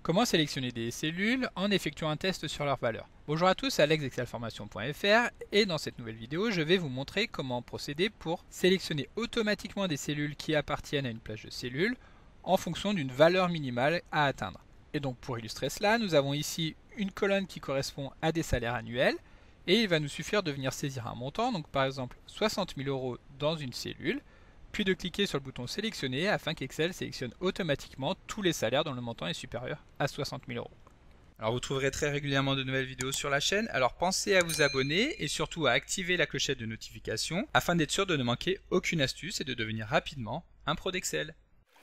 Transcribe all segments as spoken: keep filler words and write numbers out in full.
Comment sélectionner des cellules en effectuant un test sur leur valeur? Bonjour à tous, Alex d'excel formation point F R et dans cette nouvelle vidéo, je vais vous montrer comment procéder pour sélectionner automatiquement des cellules qui appartiennent à une plage de cellules en fonction d'une valeur minimale à atteindre. Et donc pour illustrer cela, nous avons ici une colonne qui correspond à des salaires annuels et il va nous suffire de venir saisir un montant, donc par exemple soixante mille euros dans une cellule, puis de cliquer sur le bouton sélectionner afin qu'Excel sélectionne automatiquement tous les salaires dont le montant est supérieur à soixante mille euros. Alors vous trouverez très régulièrement de nouvelles vidéos sur la chaîne, alors pensez à vous abonner et surtout à activer la clochette de notification afin d'être sûr de ne manquer aucune astuce et de devenir rapidement un pro d'Excel.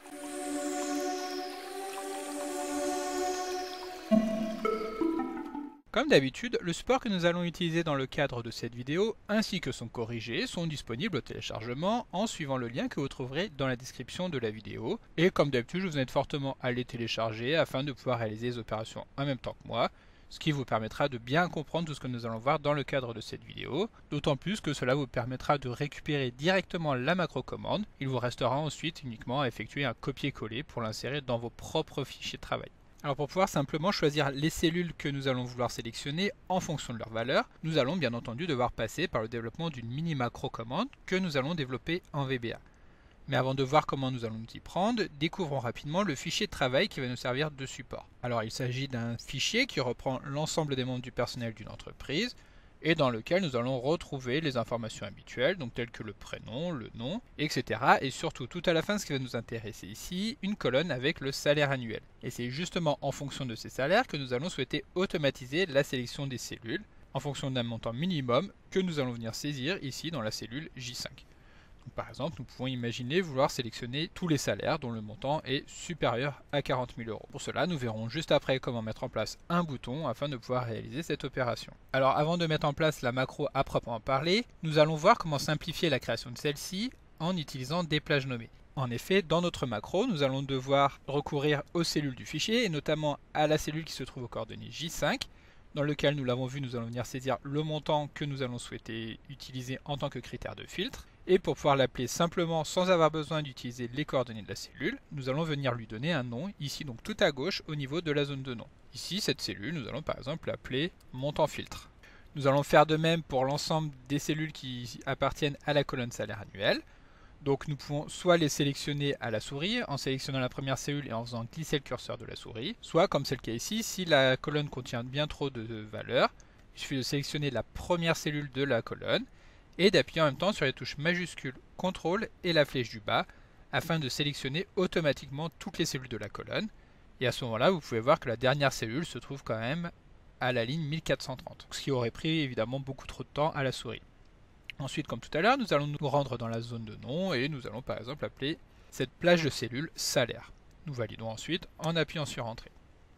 Comme d'habitude, le support que nous allons utiliser dans le cadre de cette vidéo ainsi que son corrigé sont disponibles au téléchargement en suivant le lien que vous trouverez dans la description de la vidéo. Et comme d'habitude, je vous invite fortement à les télécharger afin de pouvoir réaliser les opérations en même temps que moi, ce qui vous permettra de bien comprendre tout ce que nous allons voir dans le cadre de cette vidéo, d'autant plus que cela vous permettra de récupérer directement la macro commande. Il vous restera ensuite uniquement à effectuer un copier-coller pour l'insérer dans vos propres fichiers de travail. Alors pour pouvoir simplement choisir les cellules que nous allons vouloir sélectionner en fonction de leur valeur, nous allons bien entendu devoir passer par le développement d'une mini macro commande que nous allons développer en V B A. Mais avant de voir comment nous allons nous y prendre, découvrons rapidement le fichier de travail qui va nous servir de support. Alors il s'agit d'un fichier qui reprend l'ensemble des membres du personnel d'une entreprise et dans lequel nous allons retrouver les informations habituelles, donc telles que le prénom, le nom, et cetera. Et surtout, tout à la fin, ce qui va nous intéresser ici, une colonne avec le salaire annuel. Et c'est justement en fonction de ces salaires que nous allons souhaiter automatiser la sélection des cellules, en fonction d'un montant minimum que nous allons venir saisir ici dans la cellule J cinq. Donc, par exemple, nous pouvons imaginer vouloir sélectionner tous les salaires dont le montant est supérieur à quarante mille euros. Pour cela, nous verrons juste après comment mettre en place un bouton afin de pouvoir réaliser cette opération. Alors avant de mettre en place la macro à proprement parler, nous allons voir comment simplifier la création de celle-ci en utilisant des plages nommées. En effet, dans notre macro, nous allons devoir recourir aux cellules du fichier et notamment à la cellule qui se trouve aux coordonnées J cinq, dans lequel nous l'avons vu, nous allons venir saisir le montant que nous allons souhaiter utiliser en tant que critère de filtre. Et pour pouvoir l'appeler simplement sans avoir besoin d'utiliser les coordonnées de la cellule, nous allons venir lui donner un nom, ici donc tout à gauche au niveau de la zone de nom. Ici, cette cellule, nous allons par exemple l'appeler montant filtre. Nous allons faire de même pour l'ensemble des cellules qui appartiennent à la colonne salaire annuel. Donc nous pouvons soit les sélectionner à la souris en sélectionnant la première cellule et en faisant glisser le curseur de la souris, soit comme c'est le cas ici, si la colonne contient bien trop de valeurs, il suffit de sélectionner la première cellule de la colonne et d'appuyer en même temps sur les touches majuscules contrôle et la flèche du bas afin de sélectionner automatiquement toutes les cellules de la colonne. Et à ce moment-là, vous pouvez voir que la dernière cellule se trouve quand même à la ligne mille quatre cent trente, ce qui aurait pris évidemment beaucoup trop de temps à la souris. Ensuite, comme tout à l'heure, nous allons nous rendre dans la zone de nom et nous allons par exemple appeler cette plage de cellules salaire. Nous validons ensuite en appuyant sur entrée.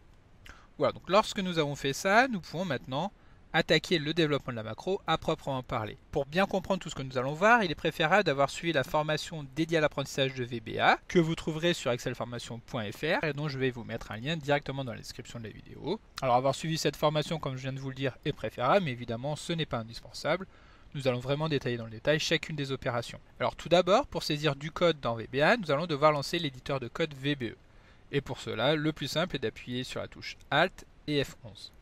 Voilà, donc lorsque nous avons fait ça, nous pouvons maintenant attaquer le développement de la macro à proprement parler. Pour bien comprendre tout ce que nous allons voir, il est préférable d'avoir suivi la formation dédiée à l'apprentissage de V B A que vous trouverez sur excel formation point F R et dont je vais vous mettre un lien directement dans la description de la vidéo. Alors avoir suivi cette formation, comme je viens de vous le dire, est préférable, mais évidemment ce n'est pas indispensable. Nous allons vraiment détailler dans le détail chacune des opérations. Alors tout d'abord, pour saisir du code dans V B A, nous allons devoir lancer l'éditeur de code V B E. Et pour cela, le plus simple est d'appuyer sur la touche Alt et F onze.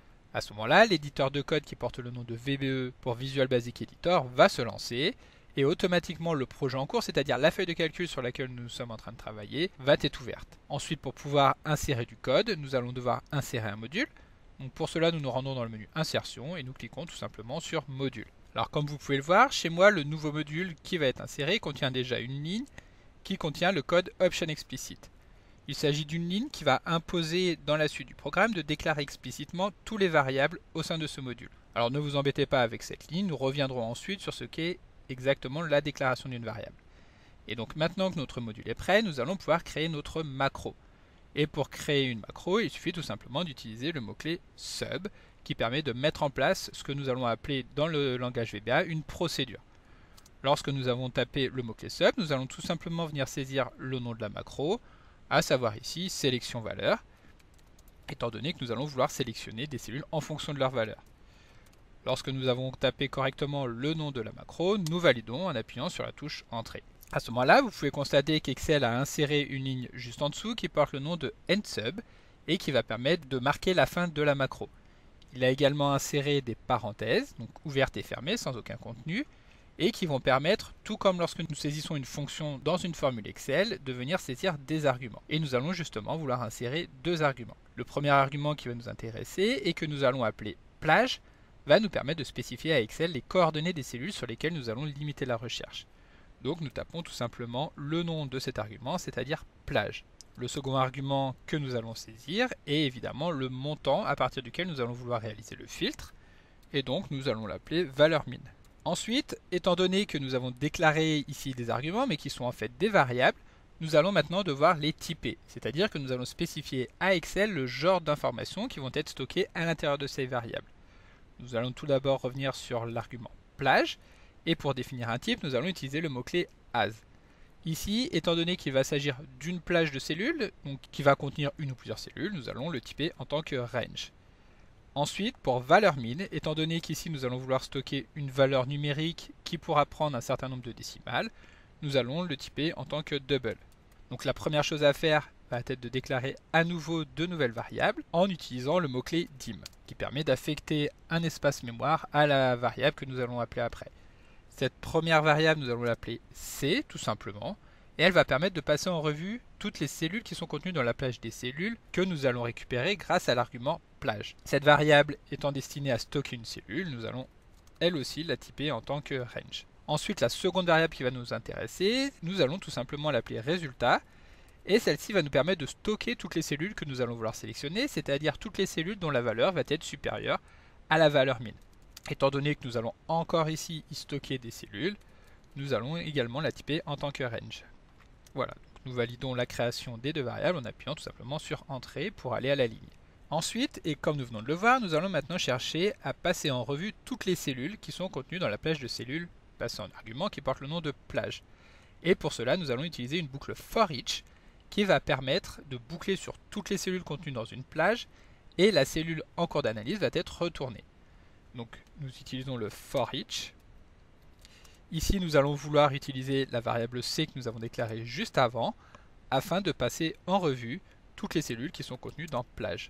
À ce moment-là, l'éditeur de code qui porte le nom de V B E pour Visual Basic Editor va se lancer et automatiquement le projet en cours, c'est-à-dire la feuille de calcul sur laquelle nous sommes en train de travailler, va être ouverte. Ensuite, pour pouvoir insérer du code, nous allons devoir insérer un module. Donc pour cela, nous nous rendons dans le menu Insertion et nous cliquons tout simplement sur Module. Alors comme vous pouvez le voir, chez moi, le nouveau module qui va être inséré contient déjà une ligne qui contient le code Option Explicit. Il s'agit d'une ligne qui va imposer dans la suite du programme de déclarer explicitement tous les variables au sein de ce module. Alors ne vous embêtez pas avec cette ligne, nous reviendrons ensuite sur ce qu'est exactement la déclaration d'une variable. Et donc maintenant que notre module est prêt, nous allons pouvoir créer notre macro. Et pour créer une macro, il suffit tout simplement d'utiliser le mot-clé sub qui permet de mettre en place ce que nous allons appeler dans le langage V B A une procédure. Lorsque nous avons tapé le mot-clé sub, nous allons tout simplement venir saisir le nom de la macro, à savoir ici sélection valeur, étant donné que nous allons vouloir sélectionner des cellules en fonction de leur valeur. Lorsque nous avons tapé correctement le nom de la macro, nous validons en appuyant sur la touche entrée. À ce moment-là, vous pouvez constater qu'Excel a inséré une ligne juste en dessous qui porte le nom de EndSub et qui va permettre de marquer la fin de la macro. Il a également inséré des parenthèses, donc ouvertes et fermées sans aucun contenu, et qui vont permettre, tout comme lorsque nous saisissons une fonction dans une formule Excel, de venir saisir des arguments. Et nous allons justement vouloir insérer deux arguments. Le premier argument qui va nous intéresser et que nous allons appeler plage va nous permettre de spécifier à Excel les coordonnées des cellules sur lesquelles nous allons limiter la recherche. Donc nous tapons tout simplement le nom de cet argument, c'est-à-dire plage. Le second argument que nous allons saisir est évidemment le montant à partir duquel nous allons vouloir réaliser le filtre, et donc nous allons l'appeler valeur min. Ensuite, étant donné que nous avons déclaré ici des arguments, mais qui sont en fait des variables, nous allons maintenant devoir les typer, c'est-à-dire que nous allons spécifier à Excel le genre d'informations qui vont être stockées à l'intérieur de ces variables. Nous allons tout d'abord revenir sur l'argument plage, et pour définir un type, nous allons utiliser le mot-clé as. Ici, étant donné qu'il va s'agir d'une plage de cellules, donc qui va contenir une ou plusieurs cellules, nous allons le typer en tant que range. Ensuite, pour valeur min, étant donné qu'ici nous allons vouloir stocker une valeur numérique qui pourra prendre un certain nombre de décimales, nous allons le typer en tant que double. Donc la première chose à faire va être de déclarer à nouveau deux nouvelles variables en utilisant le mot-clé dim, qui permet d'affecter un espace mémoire à la variable que nous allons appeler après. Cette première variable, nous allons l'appeler C, tout simplement, et elle va permettre de passer en revue toutes les cellules qui sont contenues dans la plage des cellules que nous allons récupérer grâce à l'argument plage. Cette variable étant destinée à stocker une cellule, nous allons elle aussi la typer en tant que range. Ensuite, la seconde variable qui va nous intéresser, nous allons tout simplement l'appeler résultat, et celle-ci va nous permettre de stocker toutes les cellules que nous allons vouloir sélectionner, c'est-à-dire toutes les cellules dont la valeur va être supérieure à la valeur min. Étant donné que nous allons encore ici y stocker des cellules, nous allons également la typer en tant que range. Voilà, donc nous validons la création des deux variables en appuyant tout simplement sur Entrée pour aller à la ligne. Ensuite, et comme nous venons de le voir, nous allons maintenant chercher à passer en revue toutes les cellules qui sont contenues dans la plage de cellules passant en argument qui porte le nom de plage. Et pour cela, nous allons utiliser une boucle for each qui va permettre de boucler sur toutes les cellules contenues dans une plage et la cellule en cours d'analyse va être retournée. Donc nous utilisons le for each. Ici nous allons vouloir utiliser la variable C que nous avons déclarée juste avant afin de passer en revue toutes les cellules qui sont contenues dans plage.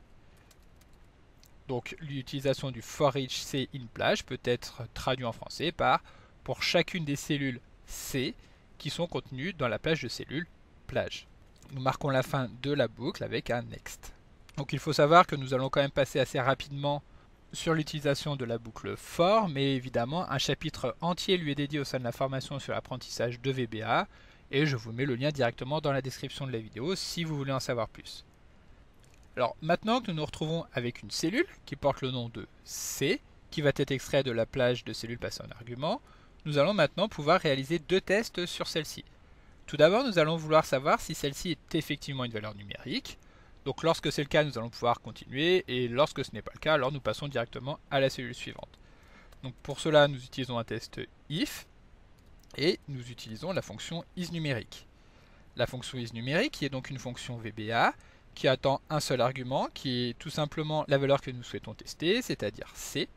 Donc l'utilisation du for each C in plage peut être traduit en français par pour chacune des cellules C qui sont contenues dans la plage de cellules plage. Nous marquons la fin de la boucle avec un next. Donc il faut savoir que nous allons quand même passer assez rapidement sur l'utilisation de la boucle for, mais évidemment un chapitre entier lui est dédié au sein de la formation sur l'apprentissage de V B A, et je vous mets le lien directement dans la description de la vidéo si vous voulez en savoir plus. Alors maintenant que nous nous retrouvons avec une cellule qui porte le nom de C, qui va être extrait de la plage de cellules passées en argument, nous allons maintenant pouvoir réaliser deux tests sur celle-ci. Tout d'abord, nous allons vouloir savoir si celle-ci est effectivement une valeur numérique. Donc lorsque c'est le cas, nous allons pouvoir continuer, et lorsque ce n'est pas le cas, alors nous passons directement à la cellule suivante. Donc pour cela, nous utilisons un test if, et nous utilisons la fonction isNumérique. La fonction isNumérique, qui est donc une fonction V B A, qui attend un seul argument, qui est tout simplement la valeur que nous souhaitons tester, c'est-à-dire C.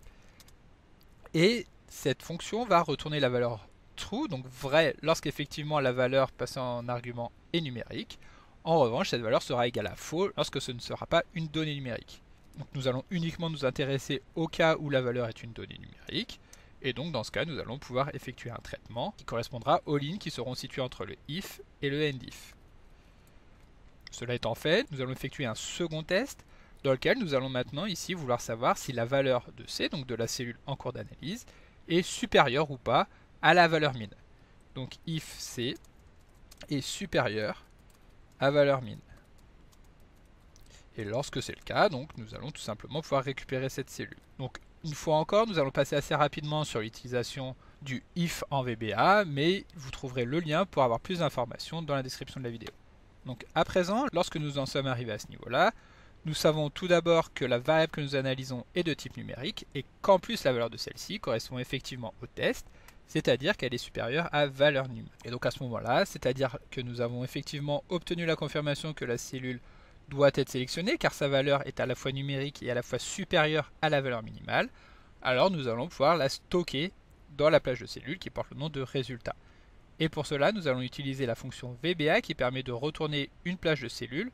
Et cette fonction va retourner la valeur true, donc vrai, lorsqu'effectivement la valeur passée en argument est numérique. En revanche, cette valeur sera égale à faux lorsque ce ne sera pas une donnée numérique. Donc nous allons uniquement nous intéresser au cas où la valeur est une donnée numérique. Et donc dans ce cas, nous allons pouvoir effectuer un traitement qui correspondra aux lignes qui seront situées entre le if et le endif. Cela étant fait, nous allons effectuer un second test dans lequel nous allons maintenant ici vouloir savoir si la valeur de C, donc de la cellule en cours d'analyse, est supérieure ou pas à la valeur min. Donc if C est supérieur à valeur min. Et lorsque c'est le cas, donc nous allons tout simplement pouvoir récupérer cette cellule. Donc une fois encore, nous allons passer assez rapidement sur l'utilisation du if en V B A, mais vous trouverez le lien pour avoir plus d'informations dans la description de la vidéo. Donc à présent, lorsque nous en sommes arrivés à ce niveau-là, nous savons tout d'abord que la variable que nous analysons est de type numérique et qu'en plus la valeur de celle-ci correspond effectivement au test, c'est-à-dire qu'elle est supérieure à valeur num. Et donc à ce moment-là, c'est-à-dire que nous avons effectivement obtenu la confirmation que la cellule doit être sélectionnée car sa valeur est à la fois numérique et à la fois supérieure à la valeur minimale, alors nous allons pouvoir la stocker dans la plage de cellules qui porte le nom de résultat. Et pour cela, nous allons utiliser la fonction V B A qui permet de retourner une plage de cellules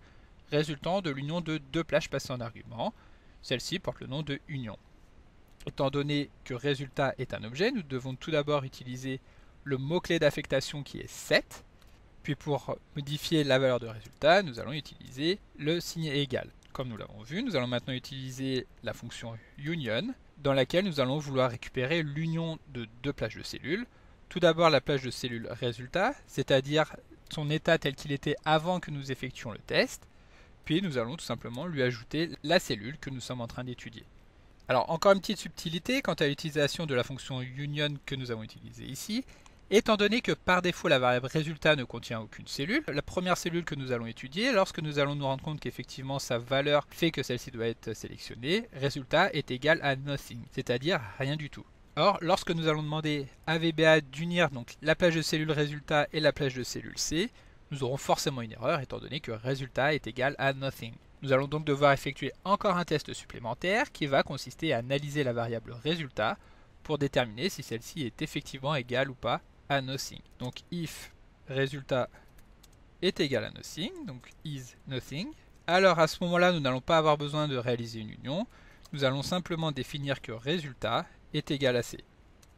résultant de l'union de deux plages passées en argument. Celle-ci porte le nom de union. Étant donné que résultat est un objet, nous devons tout d'abord utiliser le mot-clé d'affectation qui est set. Puis pour modifier la valeur de résultat, nous allons utiliser le signe égal. Comme nous l'avons vu, nous allons maintenant utiliser la fonction union, dans laquelle nous allons vouloir récupérer l'union de deux plages de cellules. Tout d'abord la plage de cellules résultat, c'est-à-dire son état tel qu'il était avant que nous effectuions le test. Puis nous allons tout simplement lui ajouter la cellule que nous sommes en train d'étudier. Alors encore une petite subtilité quant à l'utilisation de la fonction union que nous avons utilisée ici. Étant donné que par défaut la variable résultat ne contient aucune cellule, la première cellule que nous allons étudier, lorsque nous allons nous rendre compte qu'effectivement sa valeur fait que celle-ci doit être sélectionnée, résultat est égal à nothing, c'est-à-dire rien du tout. Or, lorsque nous allons demander à V B A d'unir donc la plage de cellules résultat et la plage de cellules C, nous aurons forcément une erreur étant donné que résultat est égal à nothing. Nous allons donc devoir effectuer encore un test supplémentaire qui va consister à analyser la variable résultat pour déterminer si celle-ci est effectivement égale ou pas à nothing. Donc if résultat est égal à nothing, donc is nothing, alors à ce moment-là nous n'allons pas avoir besoin de réaliser une union, nous allons simplement définir que résultat est égal à C.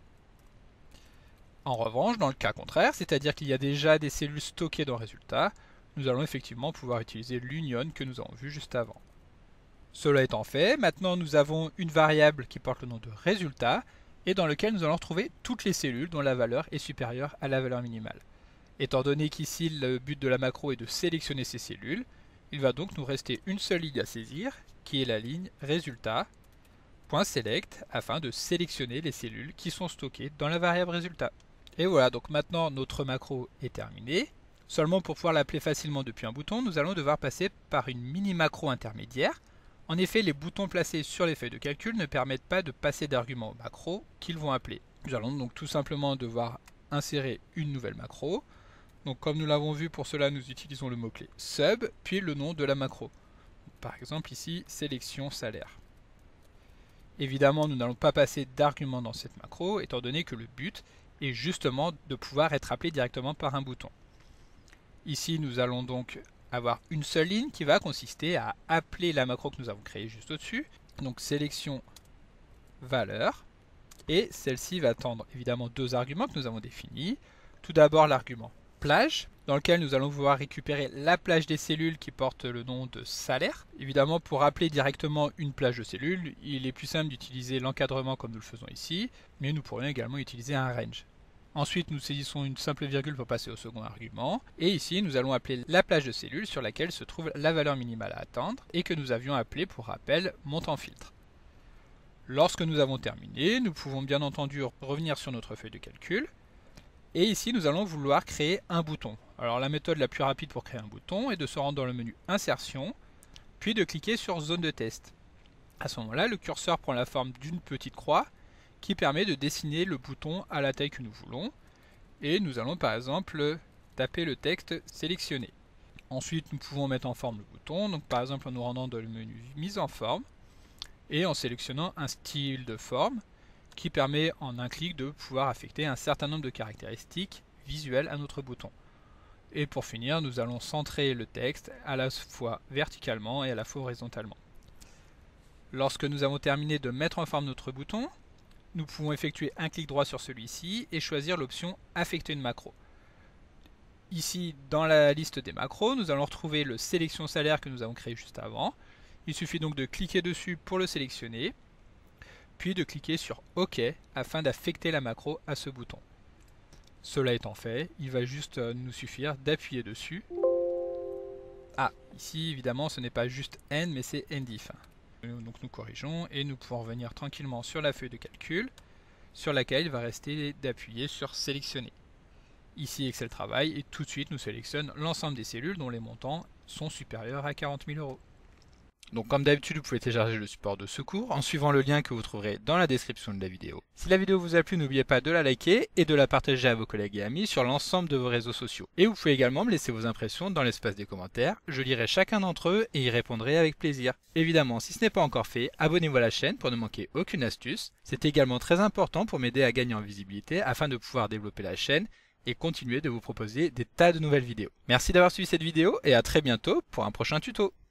En revanche, dans le cas contraire, c'est-à-dire qu'il y a déjà des cellules stockées dans résultat, nous allons effectivement pouvoir utiliser l'union que nous avons vu juste avant. Cela étant fait, maintenant nous avons une variable qui porte le nom de résultat, et dans lequel nous allons retrouver toutes les cellules dont la valeur est supérieure à la valeur minimale. Étant donné qu'ici le but de la macro est de sélectionner ces cellules, il va donc nous rester une seule ligne à saisir, qui est la ligne résultat.select, afin de sélectionner les cellules qui sont stockées dans la variable résultat. Et voilà, donc maintenant notre macro est terminée. Seulement pour pouvoir l'appeler facilement depuis un bouton, nous allons devoir passer par une mini macro intermédiaire. En effet, les boutons placés sur les feuilles de calcul ne permettent pas de passer d'arguments aux macros qu'ils vont appeler. Nous allons donc tout simplement devoir insérer une nouvelle macro. Donc comme nous l'avons vu, pour cela nous utilisons le mot-clé sub, puis le nom de la macro. Par exemple ici, sélection salaire. Évidemment, nous n'allons pas passer d'arguments dans cette macro, étant donné que le but est justement de pouvoir être appelé directement par un bouton. Ici, nous allons donc avoir une seule ligne qui va consister à appeler la macro que nous avons créée juste au-dessus. Donc sélection valeur. Et celle-ci va attendre évidemment deux arguments que nous avons définis. Tout d'abord l'argument plage, dans lequel nous allons pouvoir récupérer la plage des cellules qui porte le nom de salaire. Évidemment, pour appeler directement une plage de cellules, il est plus simple d'utiliser l'encadrement comme nous le faisons ici, mais nous pourrions également utiliser un range. Ensuite, nous saisissons une simple virgule pour passer au second argument. Et ici, nous allons appeler la plage de cellules sur laquelle se trouve la valeur minimale à attendre et que nous avions appelé pour rappel montant filtre. Lorsque nous avons terminé, nous pouvons bien entendu revenir sur notre feuille de calcul. Et ici, nous allons vouloir créer un bouton. Alors la méthode la plus rapide pour créer un bouton est de se rendre dans le menu Insertion, puis de cliquer sur Zone de test. À ce moment-là, le curseur prend la forme d'une petite croix qui permet de dessiner le bouton à la taille que nous voulons. Et nous allons par exemple taper le texte sélectionné. Ensuite, nous pouvons mettre en forme le bouton, donc par exemple en nous rendant dans le menu Mise en forme et en sélectionnant un style de forme qui permet en un clic de pouvoir affecter un certain nombre de caractéristiques visuelles à notre bouton. Et pour finir, nous allons centrer le texte à la fois verticalement et à la fois horizontalement. Lorsque nous avons terminé de mettre en forme notre bouton, nous pouvons effectuer un clic droit sur celui-ci et choisir l'option Affecter une macro. Ici, dans la liste des macros, nous allons retrouver le sélection salaire que nous avons créé juste avant. Il suffit donc de cliquer dessus pour le sélectionner, puis de cliquer sur OK afin d'affecter la macro à ce bouton. Cela étant fait, il va juste nous suffire d'appuyer dessus. Ah, ici évidemment ce n'est pas juste N mais c'est Ndiff. Donc nous corrigeons et nous pouvons revenir tranquillement sur la feuille de calcul sur laquelle il va rester d'appuyer sur sélectionner. Ici Excel travaille et tout de suite nous sélectionne l'ensemble des cellules dont les montants sont supérieurs à quarante mille euros. Donc comme d'habitude, vous pouvez télécharger le support de secours en suivant le lien que vous trouverez dans la description de la vidéo. Si la vidéo vous a plu, n'oubliez pas de la liker et de la partager à vos collègues et amis sur l'ensemble de vos réseaux sociaux. Et vous pouvez également me laisser vos impressions dans l'espace des commentaires, je lirai chacun d'entre eux et y répondrai avec plaisir. Évidemment, si ce n'est pas encore fait, abonnez-vous à la chaîne pour ne manquer aucune astuce. C'est également très important pour m'aider à gagner en visibilité afin de pouvoir développer la chaîne et continuer de vous proposer des tas de nouvelles vidéos. Merci d'avoir suivi cette vidéo et à très bientôt pour un prochain tuto.